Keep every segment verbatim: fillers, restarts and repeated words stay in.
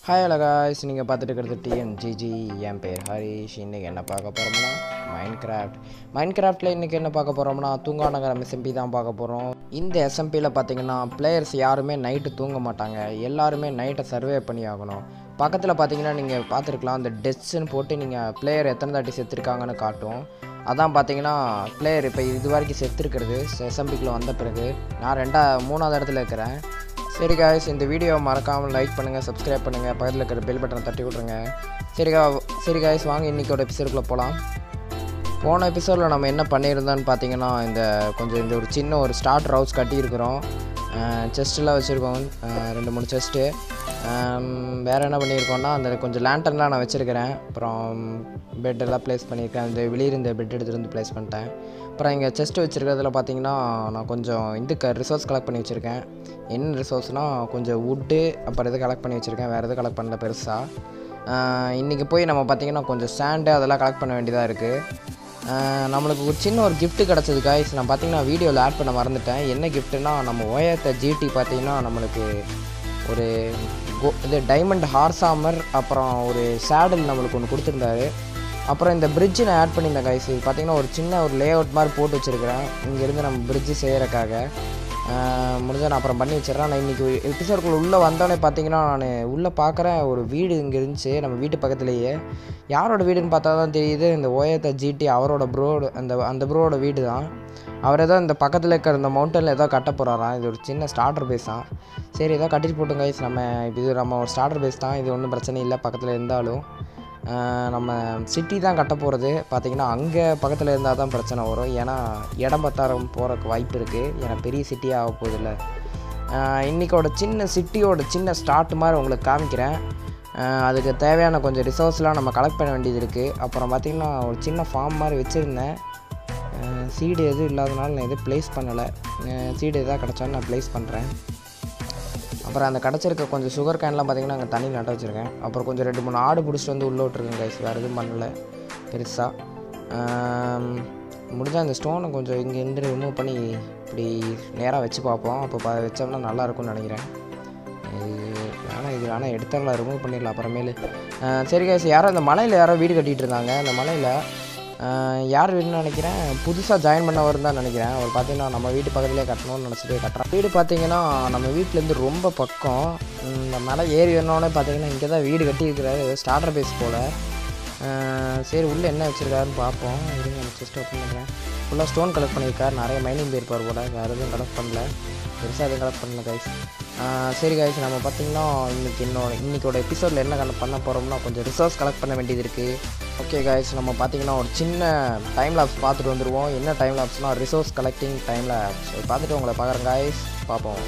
Hi hello guys, நீங்கள் பார்த்துட்டு இருக்கிறது டிஎன்ஜிஜி. என் பேர் ஹரிஷ். இன்றைக்கி என்ன பார்க்க போகிறோம்னா மைண்ட் கிராஃப்ட் மைண்ட் கிராஃப்டில் இன்றைக்கி என்ன பார்க்க போகிறோம்னா தூங்காநகரம் எஸ்எம்பி தான் பார்க்க போகிறோம். இந்த எஸ்எம்பியில் பார்த்தீங்கன்னா பிளேயர்ஸ் யாருமே நைட்டு தூங்க மாட்டாங்க, எல்லாருமே நைட்டை சர்வே பண்ணி ஆகணும். பக்கத்தில் பார்த்தீங்கன்னா நீங்கள் பார்த்துருக்கலாம், அந்த டெஸ்ட்னு போட்டு நீங்கள் பிளேயர் எத்தனை தாட்டி செத்துருக்காங்கன்னு காட்டும். அதான் பார்த்தீங்கன்னா பிளேயர் இப்போ இது வரைக்கும் செத்துருக்கிறது எஸ்எம்பிக்குள்ளே வந்த பிறகு. நான் ரெண்டா மூணாவது இடத்துல இருக்கிறேன். சரி காய்ஸ், இந்த வீடியோவை மறக்காமல் லைக் பண்ணுங்கள், சப்ஸ்கிரைப் பண்ணுங்கள், பக்கத்தில் இருக்கிற பெல் பட்டனை தட்டி விட்ருங்க. சரிக்கா சரி காய்ஸ், வாங்க இன்றைக்கோட எபிசோடுக்குள்ளே போகலாம். போன எபிசோடில் நம்ம என்ன பண்ணியிருந்தோன்னு பார்த்தீங்கன்னா, இந்த கொஞ்சம் இந்த ஒரு சின்ன ஒரு ஸ்டார்டர் ஹவுஸ் கட்டியிருக்கிறோம். செஸ்ட்டெலாம் வச்சுருக்கோம், ரெண்டு மூணு செஸ்ட்டு. வேறு என்ன பண்ணியிருக்கோன்னா, அந்த கொஞ்சம் லேண்டர்லாம் நான் வச்சுருக்கிறேன். அப்புறம் பெட்டெல்லாம் ப்ளேஸ் பண்ணியிருக்கேன். அந்த வெளியே இருந்த பெட் எடுத்துகிட்டு வந்து ப்ளேஸ் பண்ணிட்டேன். அப்புறம் இங்கே செஸ்ட்டு வச்சுருக்கிறதுல பார்த்தீங்கன்னா நான் கொஞ்சம் இதுக்கு ரிசோர்ஸ் கலெக்ட் பண்ணி வச்சுருக்கேன். என்ன ரிசோர்ஸ்னால் கொஞ்சம் வுட்டு, அப்புறம் இது கலெக்ட் பண்ணி வச்சுருக்கேன். வேறு எதுவும் கலெக்ட் பண்ணல பெருசாக. இன்றைக்கி போய் நம்ம பார்த்திங்கன்னா கொஞ்சம் சாண்டு அதெல்லாம் கலெக்ட் பண்ண வேண்டியதாக இருக்குது. நம்மளுக்கு ஒரு சின்ன ஒரு கிஃப்ட்டு கிடச்சது காய்ஸ். நான் பார்த்திங்கன்னா வீடியோவில் ஆட் பண்ண மறந்துட்டேன். என்ன கிஃப்ட்டுனா, நம்ம ஓயத்த ஜிடி பார்த்திங்கன்னா நம்மளுக்கு ஒரு கோ இது டைமண்ட் ஹார்ஸ் ஆமர், அப்புறம் ஒரு சேடல் நம்மளுக்கு ஒன்று கொடுத்துருந்தாரு. அப்புறம் இந்த பிரிட்ஜு நான் ஆட் பண்ணியிருந்தேன் காய்ஸ். இது பார்த்திங்கன்னா ஒரு சின்ன ஒரு லே அவுட் மாதிரி போட்டு வச்சுருக்கிறேன் இங்கேருந்து நம்ம பிரிட்ஜு செய்கிறக்காக. முடிஞ்சால் நான் அப்புறம் பண்ணி வச்சிடறேன். நான் இன்றைக்கி எபிசோடுக்குள்ளே உள்ளே வந்தோடனே பார்த்தீங்கன்னா நான் உள்ளே பார்க்குறேன் ஒரு வீடு இங்கே இருந்துச்சு நம்ம வீட்டு பக்கத்துலேயே. யாரோட வீடுன்னு பார்த்தா தான் தெரியுது, இந்த ஓயத்த ஜிடி அவரோட ப்ரோடு, அந்த அந்த ப்ரோட வீடு தான். அவர் ஏதோ இந்த பக்கத்தில் இருக்கிற இந்த மவுண்டனில் ஏதோ கட்ட போகிறாராம். இது ஒரு சின்ன ஸ்டார்டர் பேஸ் தான். சரி, ஏதோ கட்டிட்டு போட்டோம் கைஸ். நம்ம இது நம்ம ஒரு ஸ்டார்டர் பேஸ் தான், இது ஒன்றும் பிரச்சனை இல்லை. பக்கத்தில் இருந்தாலும் நம்ம சிட்டி தான் கட்ட போகிறது. பார்த்திங்கன்னா அங்கே பக்கத்தில் இருந்தால் தான் பிரச்சனை வரும். ஏன்னா இடம் பத்தாரம் போகிறக்கு வாய்ப்பு இருக்குது. ஏன்னா பெரிய சிட்டியாக ஆக போகுதில்ல. இன்றைக்கோட சின்ன சிட்டியோட சின்ன ஸ்டார்ட் மாதிரி உங்களுக்கு காமிக்கிறேன். அதுக்கு தேவையான கொஞ்சம் ரிசோர்ஸ்லாம் நம்ம கலெக்ட் பண்ண வேண்டியது இருக்குது. அப்புறம் பார்த்திங்கன்னா ஒரு சின்ன ஃபார்ம் மாதிரி வச்சுருந்தேன். சீடு எதுவும் இல்லாதனால நான் எதுவும் ப்ளேஸ் பண்ணலை. சீடு எதாவது கிடச்சாலும் நான் ப்ளேஸ் பண்ணுறேன். அப்புறம் அந்த கிடச்சிருக்க கொஞ்சம் சுகர் கேன்லாம் பார்த்திங்கன்னா அங்கே தண்ணி நட்ட வச்சுருக்கேன். அப்புறம் கொஞ்சம் ரெண்டு மூணு ஆடு பிடிச்சிட்டு வந்து உள்ளே விட்ருக்கேன் கைஸ். வேறு எதுவும் பண்ணலை பெருசாக. முடிஞ்சால் அந்த ஸ்டோனை கொஞ்சம் இங்கேருந்து ரிமூவ் பண்ணி இப்படி நேராக வச்சு பார்ப்போம். அப்போ ப வச்சோம்னா நல்லாயிருக்கும்னு நினைக்கிறேன். இது ஆனால் இது ஆனால் எடுத்தாங்களா ரிமூவ் பண்ணிடலாம் அப்புறமேலு. சரி கைஸ், யாரோ அந்த மலையில் யாரோ வீடு கட்டிகிட்டு இருந்தாங்க. அந்த மலையில் யார் வீடுன்னு நினைக்கிறேன், புதுசாக ஜாயின் பண்ணவர் தான் நினைக்கிறேன். அவர் பார்த்தீங்கன்னா நம்ம வீட்டு பக்கத்துலேயே கட்டணும்னு நினச்சிட்டு கட்டுறான். வீடு பார்த்தீங்கன்னா நம்ம வீட்டிலேருந்து ரொம்ப பக்கம். இந்த மலை ஏறி வரணுன்னே பார்த்தீங்கன்னா இங்கே தான் வீடு கட்டியிருக்கிறாரு, ஸ்டார்டர் பேஸ் போல். சரி, உள்ளே என்ன வச்சுருக்காருன்னு பார்ப்போம். இருங்க, நம்ம செஸ்ட் ஓப்பன் பண்ணுறேன். ஃபுல்லாக ஸ்டோன் கலெக்ட் பண்ணியிருக்காரு. நிறைய மைனிங் போயிருப்பார் போல். வேறு எதுவும் கலெக்ட் பண்ணல, பெருசாக எதுவும் கலெக்ட் பண்ணல கைஸ். சரி கைஸ், நம்ம பார்த்திங்கன்னா இன்றைக்கி இன்னொரு இன்றைக்கோட எபிசோடில் என்ன கலெக்ட் பண்ண போகிறோம்னா கொஞ்சம் ரிசோர்ஸ் கலெக்ட் பண்ண வேண்டியது இருக்குது. ஓகே கைஸ், நம்ம பார்த்திங்கன்னா ஒரு சின்ன டைம் லாப்ஸ் பார்த்துட்டு வந்துடுவோம். என்ன டைம் லாப்ஸ்னால் ரிசோர்ஸ் கலெக்டிங் டைம் லாப்ஸ். பார்த்துட்டு உங்களை பார்க்குறேன் கைஸ், பார்ப்போம்.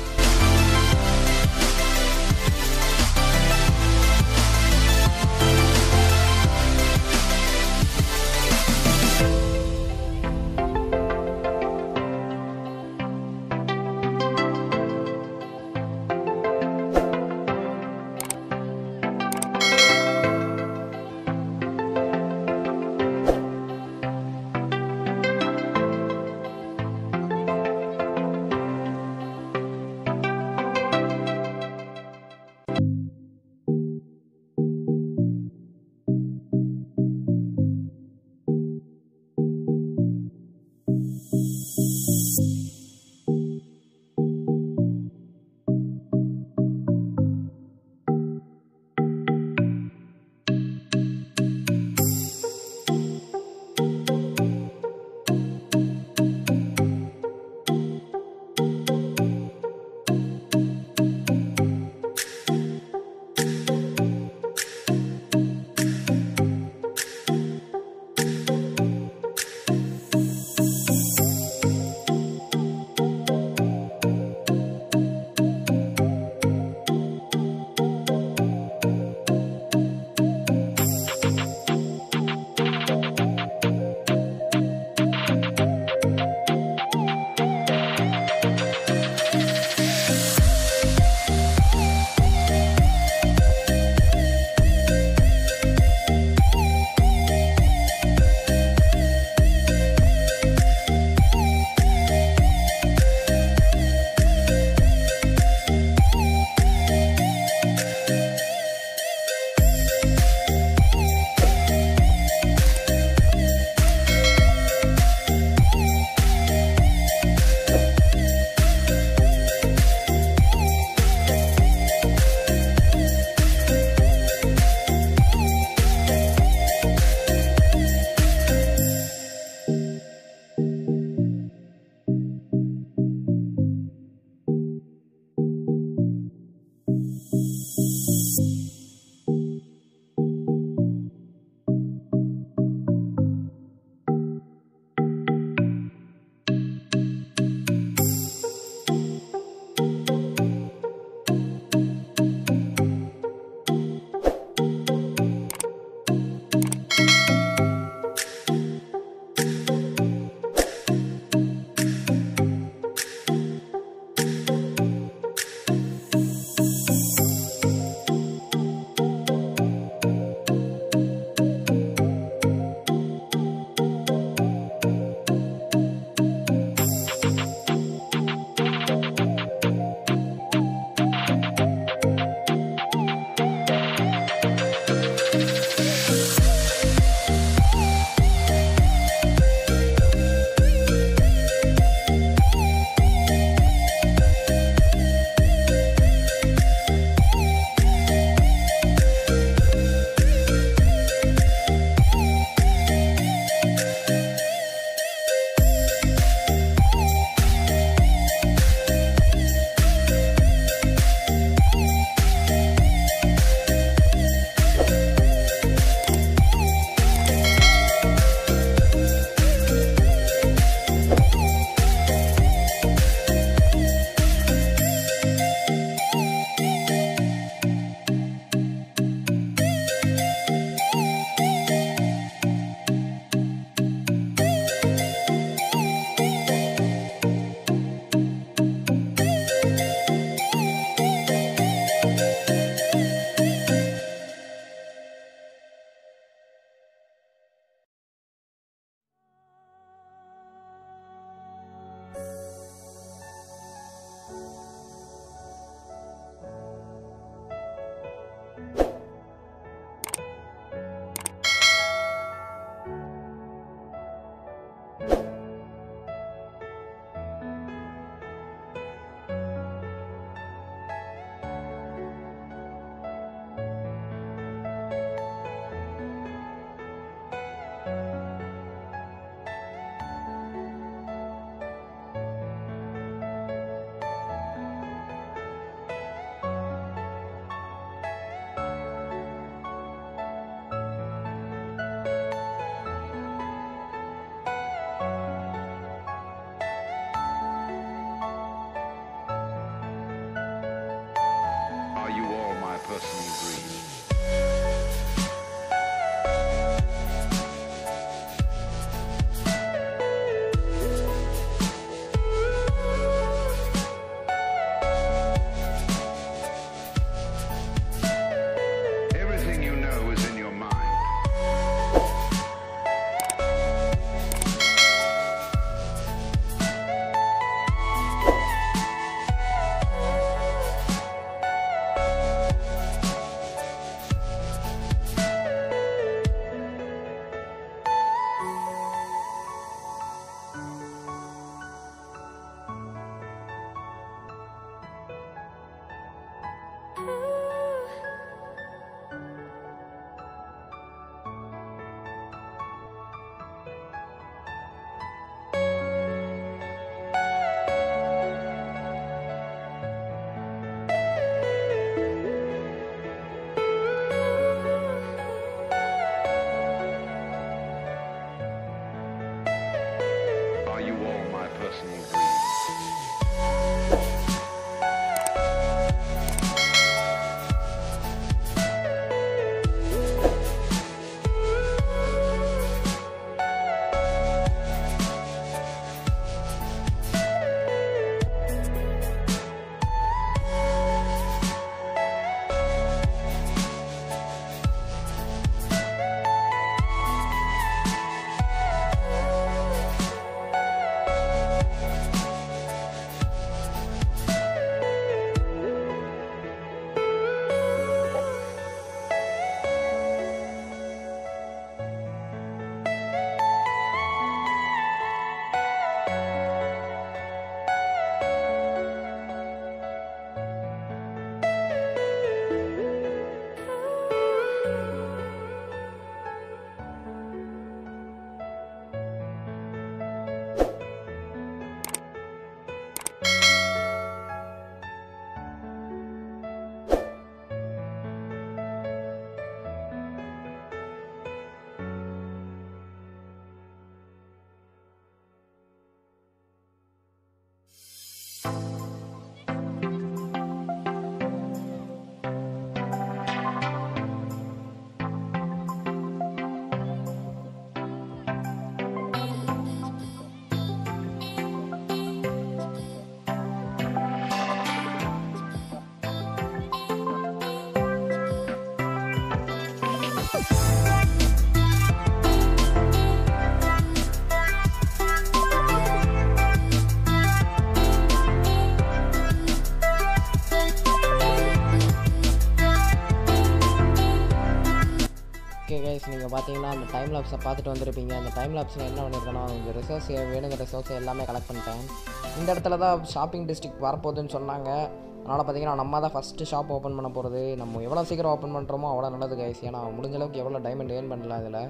கைஸ் நீங்கள் பார்த்தீங்கன்னா அந்த டைம் லாப்ஸை பார்த்துட்டு வந்திருப்பீங்க. அந்த டைம் லாப்ஸில் என்ன பண்ணியிருக்கேன்னா இந்த ரிசோர்ஸ் வேணுங்கிற ரிசோர்ஸை எல்லாமே கலெக்ட் பண்ணிட்டேன். இந்த இடத்துல தான் ஷாப்பிங் டிஸ்ட்ரிக்ட் வரப்போகுதுன்னு சொன்னாங்க. அதனால் பார்த்தீங்கன்னா நம்ம தான் ஃபஸ்ட்டு ஷாப் ஓப்பன் பண்ண போகிறது. நம்ம எவ்வளோ சீக்கிரம் ஓப்பன் பண்ணுறோமோ அவ்வளோ நல்லது கைஸ். ஏன்னா முடிஞ்ச அளவுக்கு எவ்வளோ டைமண்ட் ஏர்ன் பண்ணலாம் இதில்.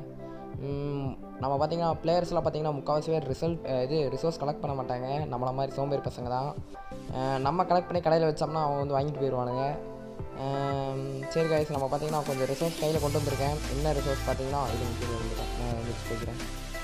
நம்ம பார்த்திங்கன்னா பிளேயர்ஸ்லாம் பார்த்திங்கன்னா முக்கால்வாசி பேர் ரிசல்ட் இது ரிசோர்ஸ் கலெக்ட் பண்ண மாட்டாங்க. நம்மளை மாதிரி சோம்பேறி பசங்க தான். நம்ம கலெக்ட் பண்ணி கடையில் வச்சோம்னா அவங்க வந்து வாங்கிட்டு போயிடுவானுங்க. சரி கைஸ், நம்ம பார்த்திங்கன்னா கொஞ்சம் ரிசோர்ஸ் கையில் கொண்டு வந்திருக்கேன். என்ன ரிசோர்ஸ் பார்த்திங்கன்னா இது கீழே வந்துருக்கேன். நான் வச்சு போய்க்கிறேன்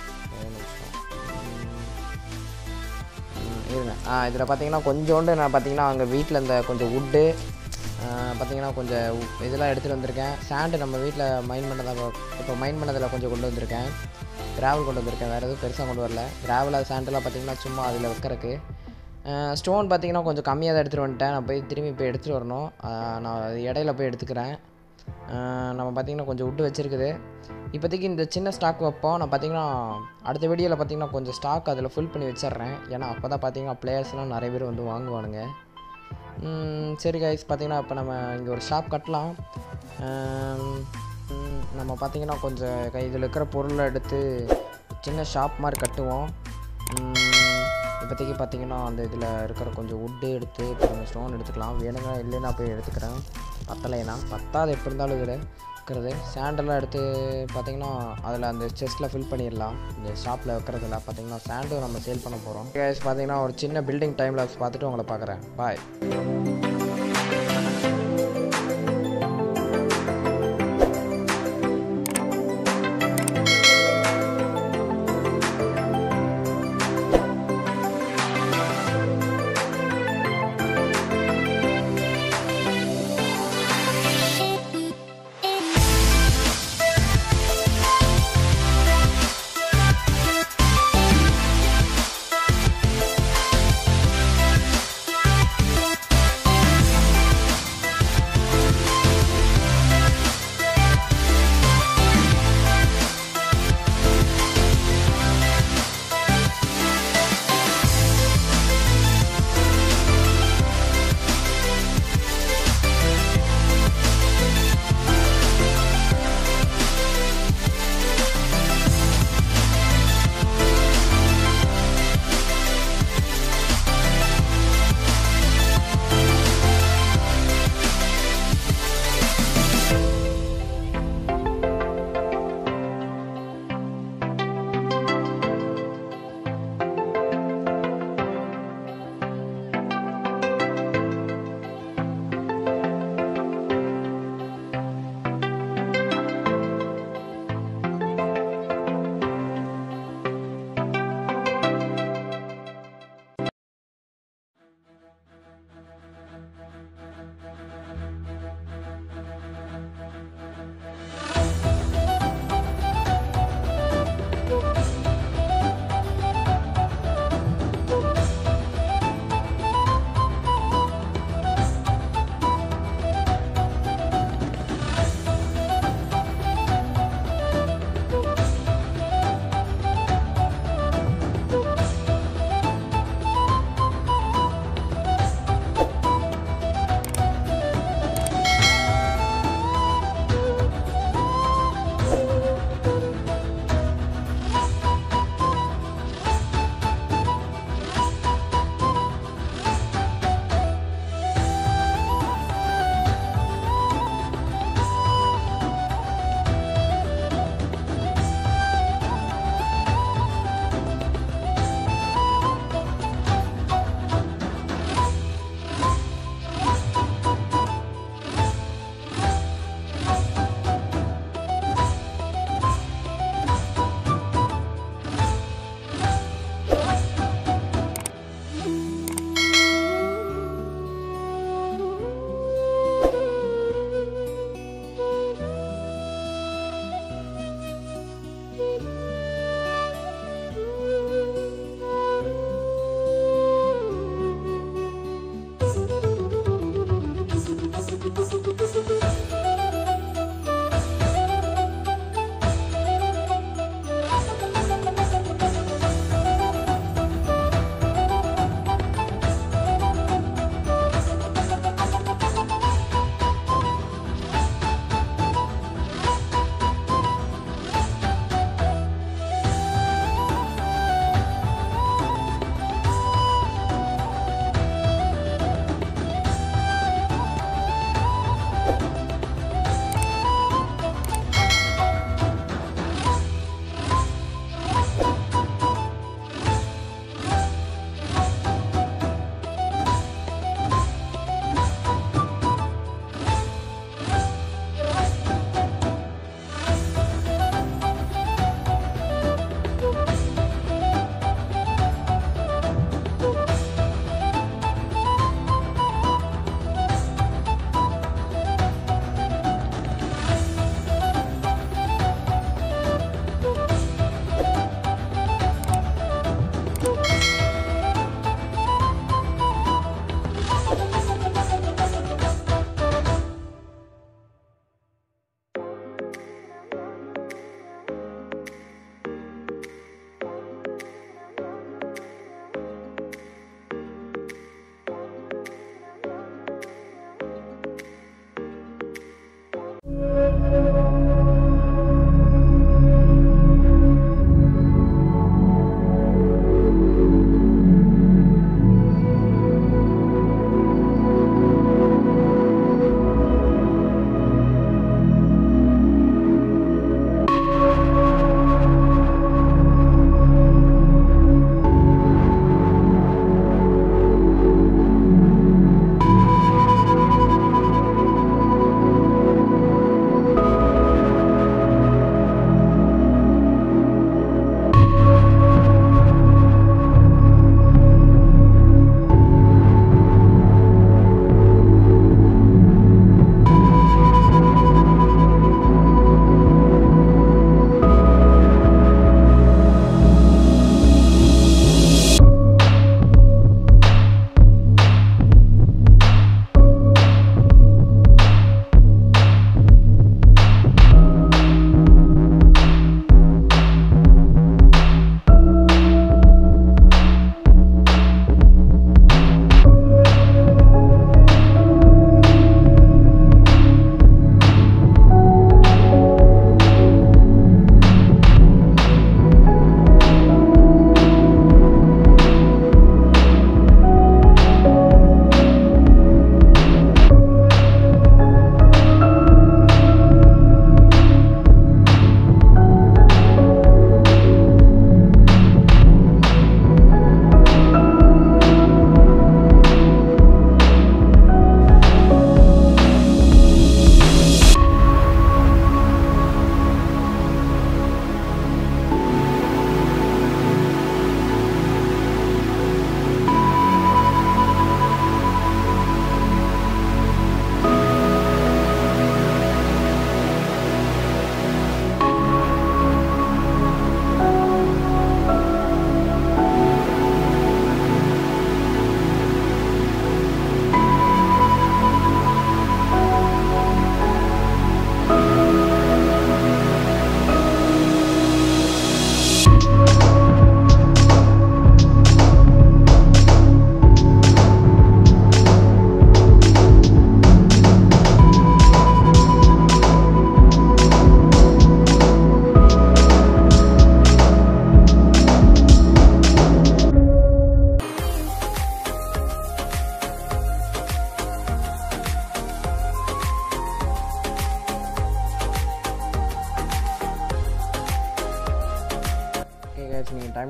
இருங்க. ஆ இதில் பார்த்திங்கன்னா கொஞ்சோண்டு நான் பார்த்திங்கன்னா அங்கே வீட்டில் இந்த கொஞ்சம் வுட்டு பார்த்திங்கன்னா கொஞ்சம் இதெல்லாம் எடுத்துகிட்டு வந்திருக்கேன். சாண்டு நம்ம வீட்டில் மைன் பண்ணதை இப்போ மைன் பண்ணதில் கொஞ்சம் கொண்டு வந்திருக்கேன். கிராவல் கொண்டு வந்திருக்கேன். வேறு எதுவும் பெருசாக கொண்டு வரல. கிராவல் சாண்டெல்லாம் பார்த்திங்கன்னா சும்மா அதில் வைக்கிறதுக்கு. ஸ்டோன் பார்த்திங்கன்னா கொஞ்சம் கம்மியாக தான் எடுத்துகிட்டு வந்துட்டேன். நான் போய் திரும்பி போய் எடுத்துகிட்டு வரணும். நான் இடையில போய் எடுத்துக்கிறேன். நம்ம பார்த்திங்கன்னா கொஞ்சம் வுட்டு வச்சுருக்குது. இப்போதைக்கு இந்த சின்ன ஸ்டாக் வைப்போம். நான் பார்த்திங்கன்னா அடுத்த வீடியோவில் பார்த்திங்கன்னா கொஞ்சம் ஸ்டாக் அதில் ஃபுல் பண்ணி வச்சிட்றேன். ஏன்னா அப்போ தான் பார்த்திங்கன்னா பிளேயர்ஸ்லாம் நிறைய பேர் வந்து வாங்குவானுங்க. சரி கைஸ், பார்த்திங்கன்னா இப்போ நம்ம இங்கே ஒரு ஷாப் கட்டலாம். நம்ம பார்த்திங்கன்னா கொஞ்சம் கை இதில் இருக்கிற பொருளை எடுத்து சின்ன ஷாப் மாதிரி கட்டுவோம். இப்போதைக்கு பார்த்திங்கன்னா அந்த இதில் இருக்கிற கொஞ்சம் வுட்டு எடுத்து கொஞ்சம் ஸ்டோன் எடுத்துக்கலாம். வேணுங்க இல்லைன்னா போய் எடுத்துக்கிறேன். பத்தலைனா பத்தாது எப்படி இருந்தாலும் இதில் இருக்கிறது. சாண்டெல்லாம் எடுத்து பார்த்திங்கன்னா அதில் அந்த செஸ்ட்டில் ஃபில் பண்ணிடலாம். இந்த ஷாப்பில் வைக்கிறதுல பார்த்திங்கன்னா சாண்டும் நம்ம சேல் பண்ண போகிறோம். கைஸ் பார்த்திங்கன்னா ஒரு சின்ன பில்டிங் டைம் லாப்ஸ் பார்த்துட்டு உங்களை பார்க்குறேன். பாய்.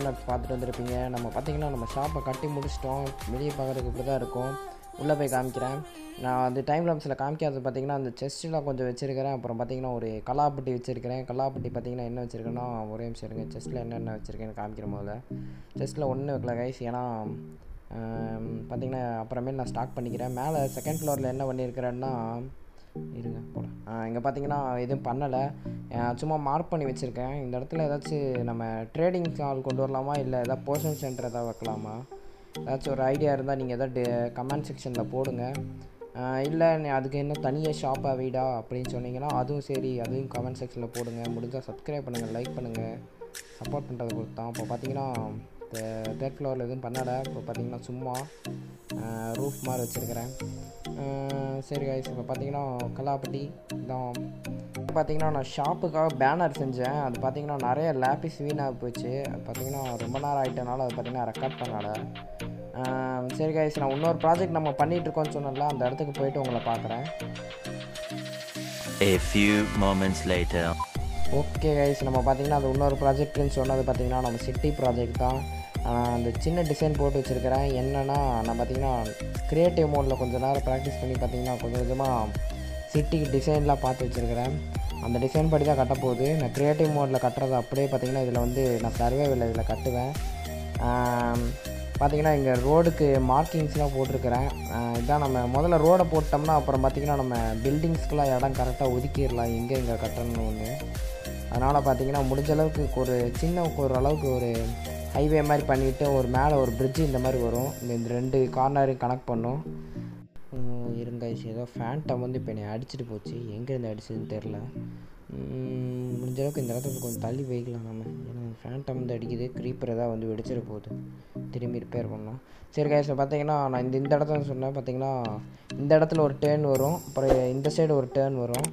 நட்ஸ் பார்த்துட்டு வந்திருப்பீங்க. நம்ம பார்த்திங்கன்னா நம்ம ஷாப்பை கட்டி முடிச்சிட்டோம். வெளியே பார்க்குறதுக்கு இப்படி தான் இருக்கும். உள்ளே போய் காமிக்கிறேன். நான் வந்து டைம் லாப்ஸில் காமிக்காது பார்த்திங்கன்னா அந்த செஸ்ட்டெலாம் கொஞ்சம் வச்சுருக்கிறேன். அப்புறம் பார்த்திங்கன்னா ஒரு கலாப்பட்டி வச்சுருக்கிறேன். கலாப்பட்டி பார்த்திங்கன்னா என்ன வச்சுருக்கேன்னா ஒரே நிமிஷம் இருங்க. செஸ்ட்டில் என்னென்ன வச்சுருக்கேன்னு காமிக்கிற முதல்ல. செஸ்ட்டில் ஒன்றும் வைக்கல கைஸ், ஏன்னா பார்த்திங்கன்னா அப்புறமேல் நான் ஸ்டாக் பண்ணிக்கிறேன். மேலே செகண்ட் ஃப்ளோரில் என்ன பண்ணியிருக்கிறேன்னா இருங்க போல இங்கே பார்த்திங்கன்னா எதுவும் பண்ணலை, சும்மா மார்க் பண்ணி வச்சுருக்கேன். இந்த இடத்துல ஏதாச்சும் நம்ம ட்ரேடிங் ஸ்டால் கொண்டு வரலாமா, இல்லை ஏதாவது போர்ஷன் சென்டர் எதாவது வைக்கலாமா, ஏதாச்சும் ஒரு ஐடியா இருந்தால் நீங்கள் எதாவது கமெண்ட் செக்ஷனில் போடுங்க. இல்லை அதுக்கு என்ன தனியாக ஷாப்பாக வீடா அப்படின்னு சொன்னீங்கன்னா அதுவும் சரி, அதுவும் கமெண்ட் செக்ஷனில் போடுங்க. முடிஞ்சால் சப்ஸ்கிரைப் பண்ணுங்கள், லைக் பண்ணுங்கள், சப்போர்ட் பண்ணுறது கொடுத்தான். இப்போ பார்த்திங்கன்னா தேர்ட் ஃப்ளோரில் எதுவும் பண்ணலை. இப்போ பார்த்திங்கன்னா சும்மா ரூஃப் மாதிரி வச்சுருக்கிறேன். சரி கைஸ், இப்போ பார்த்திங்கன்னா கலாப்பட்டி தான். பார்த்திங்கன்னா நான் ஷாப்புக்காக பேனர் செஞ்சேன். அது பார்த்திங்கன்னா நிறைய லேபிஸ் வீணாக போச்சு. அது பார்த்திங்கன்னா ரொம்ப நேரம் ஆகிட்டனால அது பார்த்திங்கன்னா ரெக்கார்ட் பண்ணலை. சரி கைஸ், நான் இன்னொரு ப்ராஜெக்ட் நம்ம பண்ணிகிட்ருக்கோன்னு சொன்னல, அந்த இடத்துக்கு போயிட்டு உங்களை பார்க்குறேன். A few moments later. Okay guys, நம்ம பார்த்திங்கன்னா அது இன்னொரு ப்ராஜெக்ட்னு சொன்னது பார்த்திங்கன்னா நம்ம சிட்டி ப்ராஜெக்ட் தான். அந்த சின்ன டிசைன் போட்டு வச்சுருக்கிறேன். என்னென்னா நான் பார்த்திங்கன்னா க்ரியேட்டிவ் மோடில் கொஞ்சம் நேரம் ப்ராக்டிஸ் பண்ணி பார்த்திங்கன்னா கொஞ்சம் கொஞ்சமாக சிட்டிக்கு டிசைன்லாம் பார்த்து வச்சுருக்கிறேன். அந்த டிசைன் படி தான் கட்டப்போகுது. நான் க்ரியேட்டிவ் மோடில் கட்டுறது அப்படியே பார்த்திங்கன்னா இதில் வந்து நான் சர்வேவில் இதில் கட்டுவேன். பார்த்திங்கன்னா இங்கே ரோடுக்கு மார்க்கிங்ஸ்லாம் போட்டிருக்கிறேன். இதான் நம்ம முதல்ல ரோடை போட்டோம்னா அப்புறம் பார்த்திங்கன்னா நம்ம பில்டிங்ஸ்க்கெலாம் இடம் கரெக்டாக ஒதுக்கிடலாம் எங்கே இங்கே கட்டணும்னு ஒன்று. அதனால் பார்த்திங்கன்னா முடிஞ்ச அளவுக்கு ஒரு சின்ன ஒரு அளவுக்கு ஒரு ஹைவே மாதிரி பண்ணிவிட்டு ஒரு மேலே ஒரு பிரிட்ஜு இந்த மாதிரி வரும். இந்த ரெண்டு கார்னரையும் கனெக்ட் பண்ணும். இருங்க ஏதோ ஃபேண்டம் வந்து இப்போ என்னை அடிச்சுட்டு போச்சு, எங்கேருந்து அடிச்சதுன்னு தெரில. முடிஞ்ச அளவுக்கு இந்த இடத்துல கொஞ்சம் தள்ளி வைக்கலாம் நம்ம, ஏன்னா ஃபேண்டம் வந்து அடிக்குது. க்ரீப்பர் ஏதாவது வந்து வெடிச்சிட போகுது, திரும்பி ரிப்பேர் பண்ணோம். சரி கைஸ், பார்த்தீங்கன்னா நான் இந்த இந்த இடத்துல சொன்னேன் பார்த்திங்கன்னா இந்த இடத்துல ஒரு டேர்ன் வரும், அப்புறம் இந்த சைடு ஒரு டேர்ன் வரும்.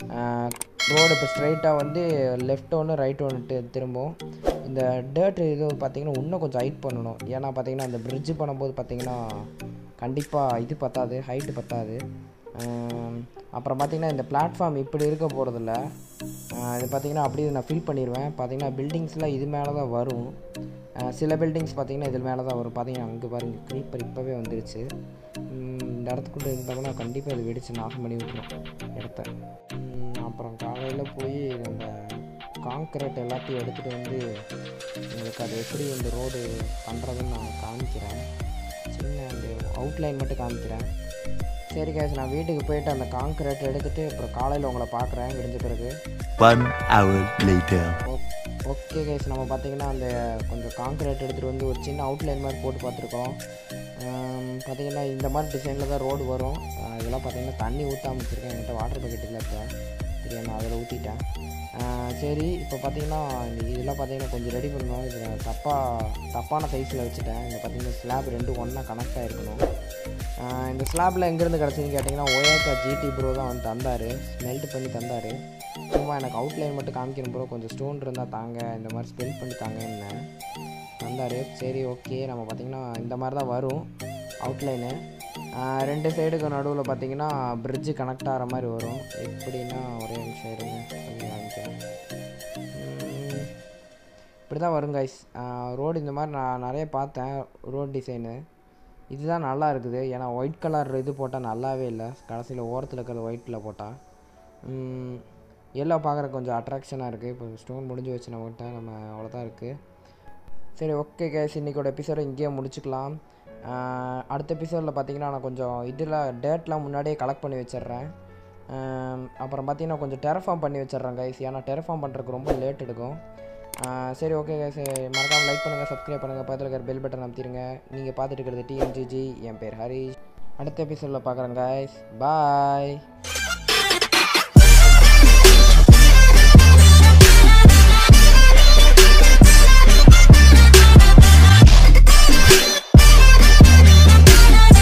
ரோடு இப்போ ஸ்ட்ரைட்டாக வந்து லெஃப்ட் ஒன்று ரைட் ஒன்று திரும்பும். இந்த டேர்ட் இது பார்த்திங்கன்னா இன்னும் கொஞ்சம் ஹைட் பண்ணணும். ஏன்னா பார்த்திங்கன்னா அந்த பிரிட்ஜு பண்ணும்போது பார்த்திங்கன்னா கண்டிப்பாக இது பத்தாது, ஹைட்டு பத்தாது. அப்புறம் பார்த்திங்கன்னா இந்த பிளாட்ஃபார்ம் இப்படி இருக்க போகிறதில்ல, இது பார்த்திங்கன்னா அப்படியே நான் ஃபில் பண்ணிடுவேன். பார்த்திங்கன்னா பில்டிங்ஸ்லாம் இது மேலே தான் வரும். சில பில்டிங்ஸ் பார்த்திங்கன்னா இதில் மேலே தான் வரும். பார்த்திங்கன்னா அங்கே பாருங்கள் க்ரீப்பர் இப்போவே வந்துருச்சு. இந்த இடத்துக்குள்ளே இருந்தோம்னா கண்டிப்பாக இது வெடிச்சு நாசம் பண்ணி விட்டுரும் இடத்த. அப்புறம் காலையில் போய் நம்ம காங்க்ரீட் எல்லாத்தையும் எடுத்துகிட்டு வந்து உங்களுக்கு அது எப்படி இந்த ரோடு பண்ணுறதுன்னு நான் காமிக்கிறேன். சின்ன அந்த அவுட்லைன் மட்டும் காமிக்கிறேன். சரி கேஸ், நான் வீட்டுக்கு போயிட்டு அந்த காங்க்ரீட் எடுத்துகிட்டு அப்புறம் காலையில் உங்களை பார்க்குறேன் விடிஞ்ச பிறகு. One hour later. Okay guys, நம்ம பார்த்திங்கன்னா அந்த கொஞ்சம் காங்க்ரீட் எடுத்துகிட்டு வந்து ஒரு சின்ன அவுட்லைன் மாதிரி போட்டு பார்த்துருக்கோம். பார்த்திங்கன்னா இந்த மாதிரி டிசைனில் தான் ரோடு வரும். இதெல்லாம் பார்த்திங்கன்னா தண்ணி ஊற்றாம வச்சுருக்கேன். என்கிட்ட வாட்டர் பக்கெட் இல்லை, இப்போ சரியா நான் அதில் ஊற்றிட்டேன். சரி, இப்போ பார்த்திங்கன்னா இந்த இதெல்லாம் பார்த்திங்கன்னா கொஞ்சம் ரெடி பண்ணணும். இதில் தப்பாக தப்பான சைஸில் வச்சுட்டேன். இந்த பார்த்திங்கன்னா ஸ்லாப் ரெண்டும் ஒன்றா கனெக்ட் ஆகிருக்கணும். இந்த ஸ்லாப்பில் எங்கேருந்து கிடச்சிதுன்னு கேட்டிங்கன்னா ஒயாக்கா ஜிடி ப்ரோ தான் வந்து தந்தார், ஸ்மெல்ட் பண்ணி தந்தார். சும்மா எனக்கு அவுட்லைன் மட்டும் காமிக்கணும் ப்ரோ, கொஞ்சம் ஸ்டோன் இருந்தால் தாங்க, இந்த மாதிரி ஸ்பெல் பண்ணி தாங்கன்னு தந்தார். சரி ஓகே, நம்ம பார்த்திங்கன்னா இந்த மாதிரி தான் வரும் அவுட்லைனு. ரெண்டு சைடுக்கு நடுவில் பார்த்திங்கன்னா பிரிட்ஜு கனெக்ட் ஆகிற மாதிரி வரும். எப்படின்னா ஒரே நிமிஷம் இருங்க காமிக்கிறேன். இப்படி தான் வரும் கைஸ் ரோடு. இந்த மாதிரி நான் நிறைய பார்த்தேன் ரோட் டிசைனு. இதுதான் நல்லா இருக்குது, ஏன்னா ஒயிட் கலர் இது போட்டால் நல்லாவே இல்லை. கடைசியில் ஓரத்தில் இருக்கிறது ஒயிட்டில் போட்டால் எல்லோ பார்க்குற கொஞ்சம் அட்ராக்ஷனாக இருக்குது. இப்போ ஸ்டோன் முடிஞ்சு வச்சு நம்மகிட்ட நம்ம அவ்வளோதான் இருக்குது. சரி ஓகே கைஸ், இன்றைக்கோட எபிசோடை இங்கேயே முடிச்சுக்கலாம். அடுத்த எபிசோடில் பார்த்திங்கன்னா நான் கொஞ்சம் இதில் டேட்லாம் முன்னாடியே கலெக்ட் பண்ணி வச்சிட்றேன். அப்புறம் பார்த்திங்கன்னா கொஞ்சம் டெரஃபார்ம் பண்ணி வச்சிட்றேன் கைஸ், ஏன்னா டெரஃபார்ம் பண்ணுறதுக்கு ரொம்ப லேட் எடுக்கும். சரி ஓகே கைஸ், மறக்காமல் லைக் பண்ணுங்கள், சப்ஸ்கிரைப் பண்ணுங்கள், பக்கத்தில் இருக்கிற பெல் பட்டன் அமுத்திடுங்க. நீங்கள் பார்த்துட்டு இருக்கிறது டிஎம்ஜிஜி, என் பேர் ஹரிஷ். அடுத்த எபிசோடில் பார்க்குறேன் கைஸ், பாய்.